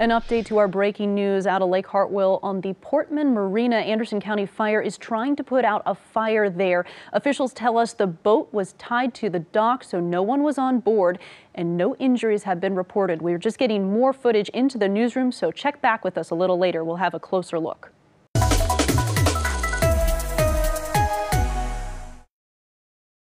An update to our breaking news out of Lake Hartwell on the Portman Marina. Anderson County Fire is trying to put out a fire there. Officials tell us the boat was tied to the dock, so no one was on board and no injuries have been reported. We're just getting more footage into the newsroom, so check back with us a little later. We'll have a closer look.